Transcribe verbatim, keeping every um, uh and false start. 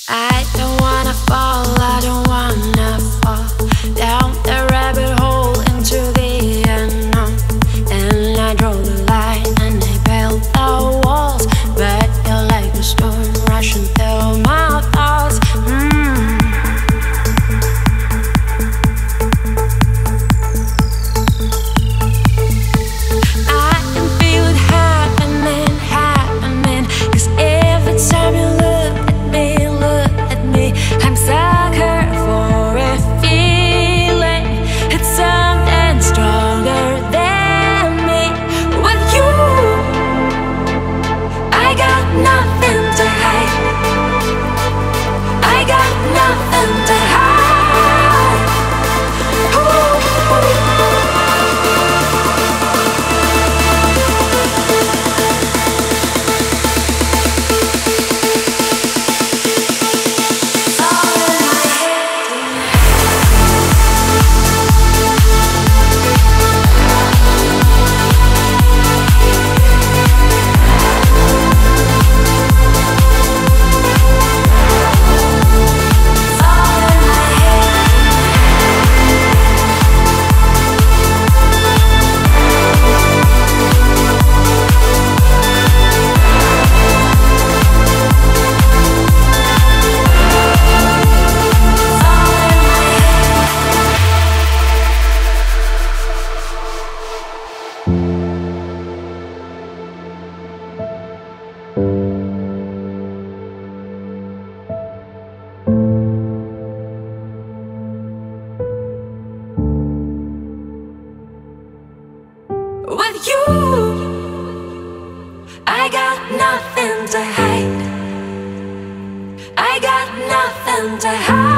I don't wanna fall, I don't wanna fall down the rabbit hole into the unknown. And I draw the line and I build the walls, but you're like a storm rushing through my thoughts. mm. I can feel it happening, happening, 'cause every time you look at me, look at me, I'm sucker for a feeling. It's something stronger than me. With you, I got nothing to hide. I got nothing to hide. Ooh. With you, I got nothing to hide. I got nothing to hide.